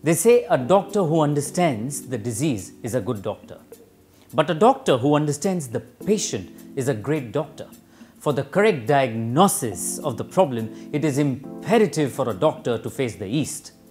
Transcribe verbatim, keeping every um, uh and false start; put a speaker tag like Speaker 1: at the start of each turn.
Speaker 1: They say a doctor who understands the disease is a good doctor. But a doctor who understands the patient is a great doctor. For the correct diagnosis of the problem, it is imperative for a doctor to face the East.